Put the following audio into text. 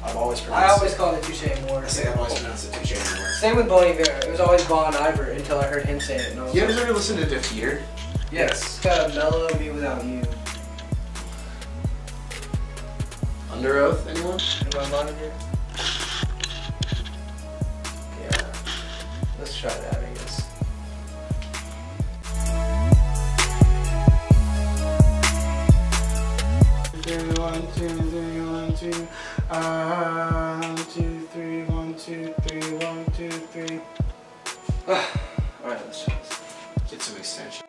I've always I pronounced always called it Touche Amore. I say I've always pronounced it Touche Amore. Same with Bon Iver. It was always Bon Iver until I heard him say it. And I was You guys ever listen to Defeater? yes. It's got a mellow Me Without You. Under Oath, anyone? Am I monitor? Yeah. Let's try that, I guess. One, two, three, 1, 2. 1, 2, 3, 1, 2, 3, 1, 2, 3. Alright, let's try this. Get some extension.